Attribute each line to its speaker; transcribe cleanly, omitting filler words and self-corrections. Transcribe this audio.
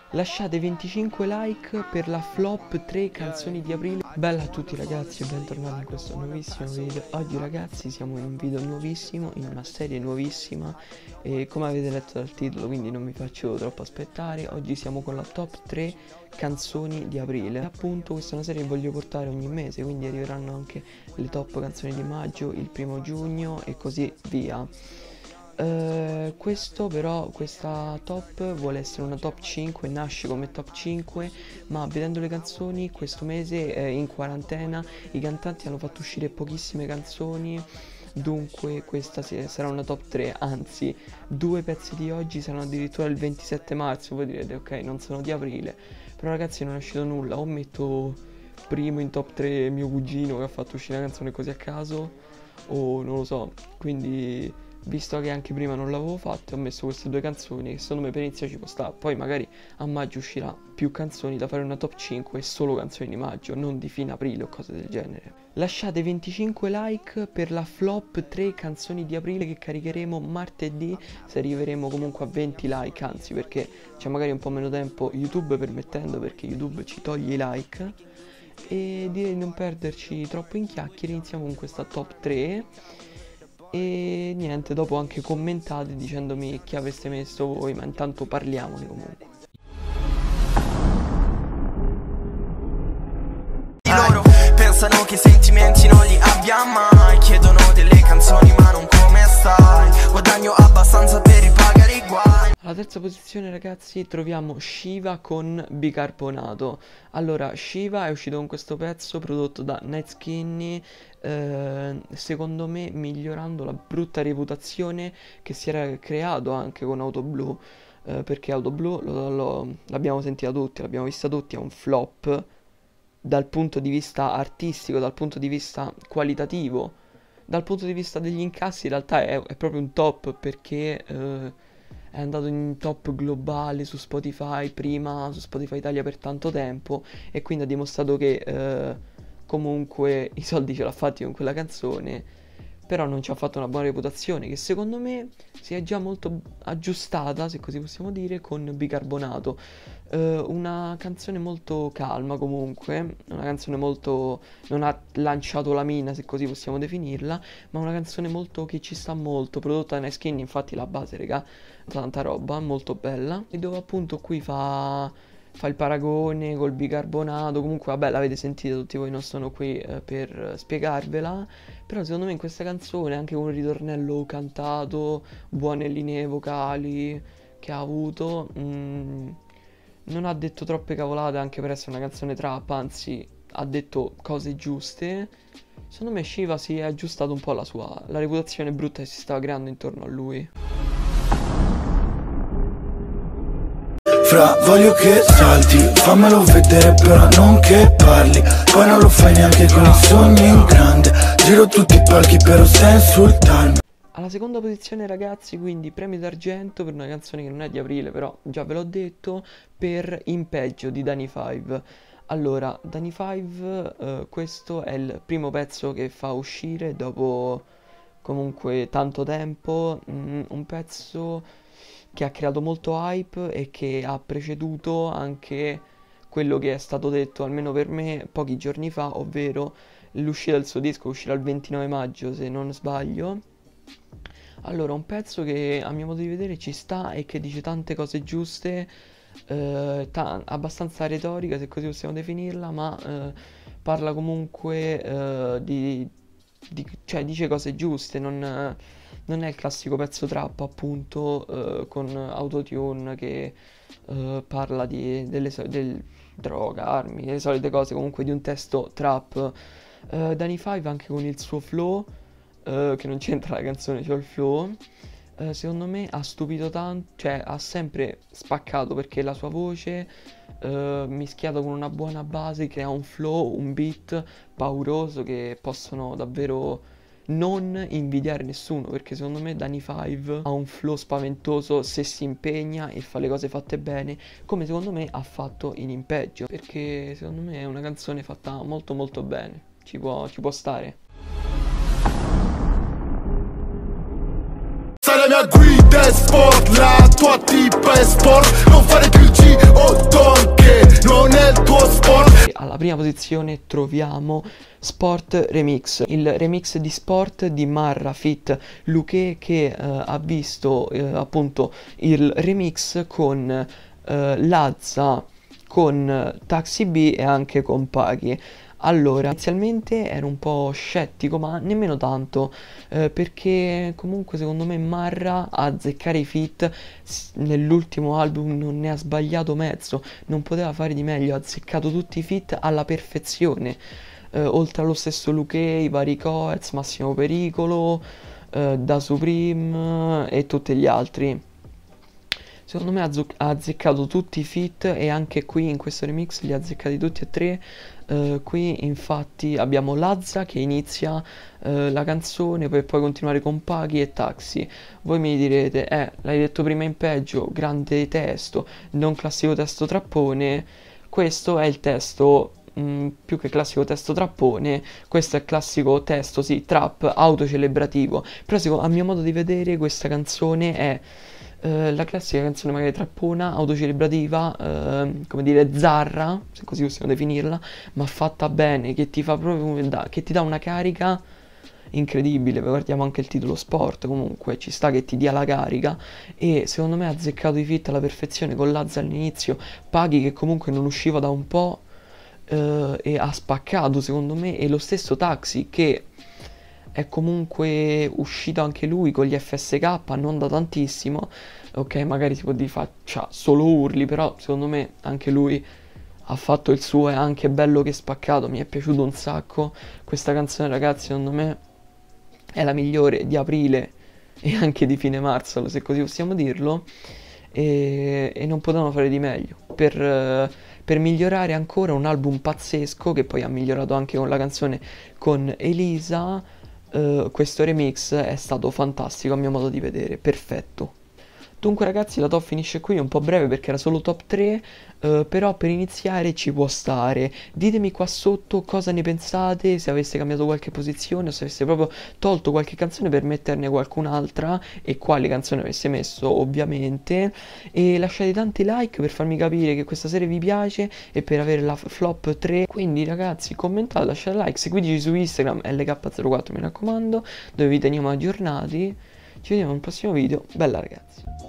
Speaker 1: Lasciate 25 like per la flop 3 canzoni di aprile. Bella a tutti ragazzi e bentornati in questo nuovissimo video. Oggi ragazzi siamo in un video nuovissimo, in una serie nuovissima, e come avete letto dal titolo, quindi non mi faccio troppo aspettare, oggi siamo con la top 3 canzoni di aprile. Appunto questa è una serie che voglio portare ogni mese, quindi arriveranno anche le top canzoni di maggio, il 1° giugno e così via. Questa top vuole essere una top 5, nasce come top 5, ma vedendo le canzoni questo mese in quarantena i cantanti hanno fatto uscire pochissime canzoni, dunque questa sarà una top 3, anzi 2 pezzi di oggi saranno addirittura il 27 marzo, voi direte ok non sono di aprile, però ragazzi non è uscito nulla, o metto primo in top 3 mio cugino che ha fatto uscire una canzone così a caso, o non lo so, quindi visto che anche prima non l'avevo fatto ho messo queste 2 canzoni che secondo me per iniziare ci può stare. Poi magari a maggio uscirà più canzoni da fare una top 5 e solo canzoni di maggio, non di fine aprile o cose del genere. Lasciate 25 like per la flop 3 canzoni di aprile che caricheremo martedì, se arriveremo comunque a 20 like, anzi perché c'è magari un po' meno tempo, YouTube permettendo, perché YouTube ci toglie i like. E direi di non perderci troppo in chiacchiere, iniziamo con questa top 3. E niente, dopo anche commentate dicendomi chi avreste messo voi, ma intanto parliamone comunque.
Speaker 2: Loro pensano che i sentimenti non li abbia mai, chiedono delle canzoni ma non come stai, guadagno abbastanza per ripagare i guai.
Speaker 1: Alla terza posizione ragazzi troviamo Shiva con Bicarbonato. Allora Shiva è uscito con questo pezzo prodotto da Night Skinny, secondo me migliorando la brutta reputazione che si era creato anche con Auto Blu, perché Auto Blu l'abbiamo sentita tutti, l'abbiamo vista tutti, è un flop dal punto di vista artistico, dal punto di vista qualitativo, dal punto di vista degli incassi in realtà è proprio un top, perché è andato in top globale su Spotify, prima su Spotify Italia per tanto tempo, e quindi ha dimostrato che comunque i soldi ce l'ha fatti con quella canzone, però non ci ha fatto una buona reputazione che secondo me si è già molto aggiustata, se così possiamo dire, con Bicarbonato. Una canzone molto calma comunque, una canzone molto... non ha lanciato la mina, se così possiamo definirla, ma una canzone molto che ci sta molto, prodotta da Night Skinny, infatti la base, raga, tanta roba, molto bella, e dove appunto qui fa il paragone col bicarbonato. Comunque vabbè, l'avete sentita tutti voi, non sono qui per spiegarvela, però secondo me in questa canzone, anche con un ritornello cantato, buone linee vocali che ha avuto, non ha detto troppe cavolate anche per essere una canzone trap, anzi ha detto cose giuste. Secondo me Shiva si è aggiustato un po' la reputazione brutta che si stava creando intorno a lui.
Speaker 3: Fra, voglio che salti, fammelo vedere però non che parli, poi non lo fai neanche con i sogni in grande, giro tutti i palchi però sei insultarmi.
Speaker 1: Alla seconda posizione ragazzi, quindi premio d'argento per una canzone che non è di aprile, però già ve l'ho detto, per In Peggio di Dani 5. Allora, Dani 5, questo è il primo pezzo che fa uscire dopo comunque tanto tempo, un pezzo che ha creato molto hype e che ha preceduto anche quello che è stato detto, almeno per me, pochi giorni fa, ovvero l'uscita del suo disco, uscirà il 29 maggio se non sbaglio. Allora, un pezzo che a mio modo di vedere ci sta e che dice tante cose giuste, abbastanza retorica se così possiamo definirla, ma parla comunque cioè dice cose giuste, non è il classico pezzo trap appunto con autotune che parla del droga, armi, le solite cose, comunque di un testo trap. Dani 5 anche con il suo flow, che non c'entra la canzone, c'è il flow, secondo me ha stupito tanto, cioè ha sempre spaccato, perché la sua voce mischiata con una buona base crea un flow, un beat pauroso che possono davvero non invidiare nessuno, perché secondo me Dani 5 ha un flow spaventoso se si impegna e fa le cose fatte bene, come secondo me ha fatto in In Peggio, perché secondo me è una canzone fatta molto molto bene, ci può stare.
Speaker 3: Sai la mia guida è sport, la tua tipa è sport, non fare più il G.O.D.
Speaker 1: prima posizione troviamo Sport Remix, il remix di Sport di Marra Fit Luque, che ha visto appunto il remix con Lazza, con Taxi B e anche con Paghi. Allora, inizialmente ero un po' scettico, ma nemmeno tanto, perché comunque secondo me Marra a azzeccare i feat nell'ultimo album non ne ha sbagliato mezzo, non poteva fare di meglio, ha azzeccato tutti i feat alla perfezione, oltre allo stesso Luque, i vari Coez, Massimo Pericolo, Da Supreme e tutti gli altri. Secondo me ha azzeccato tutti i feat e anche qui in questo remix li ha azzeccati tutti e tre. Qui infatti abbiamo Lazza che inizia la canzone per poi continuare con Paghi e Taxi. Voi mi direte, l'hai detto prima in peggio, grande testo, non classico testo trappone. Questo è il testo, più che classico testo trappone, questo è classico testo, sì, trap autocelebrativo. Però a mio modo di vedere questa canzone è la classica canzone magari trappona, autocelebrativa, come dire zarra, se così possiamo definirla, ma fatta bene, che ti fa proprio che ti dà una carica incredibile. Guardiamo anche il titolo Sport, comunque ci sta che ti dia la carica, e secondo me ha azzeccato i feat alla perfezione con Lazza all'inizio, Paghi che comunque non usciva da un po' e ha spaccato secondo me, e lo stesso Taxi che è comunque uscito anche lui con gli FSK, non da tantissimo, ok, magari si può dire faccia solo urli, però secondo me anche lui ha fatto il suo, è anche bello che spaccato, mi è piaciuto un sacco questa canzone, ragazzi, secondo me è la migliore di aprile e anche di fine marzo, se così possiamo dirlo, e non potevano fare di meglio per migliorare ancora un album pazzesco che poi ha migliorato anche con la canzone con Elisa. Questo remix è stato fantastico a mio modo di vedere, perfetto. Dunque ragazzi, la top finisce qui, un po' breve perché era solo top 3, però per iniziare ci può stare. Ditemi qua sotto cosa ne pensate, se aveste cambiato qualche posizione o se aveste proprio tolto qualche canzone per metterne qualcun'altra e quale canzone aveste messo ovviamente, e lasciate tanti like per farmi capire che questa serie vi piace e per avere la flop 3. Quindi ragazzi, commentate, lasciate like, seguiteci su Instagram LK04 mi raccomando, dove vi teniamo aggiornati. Ci vediamo nel prossimo video, bella ragazzi.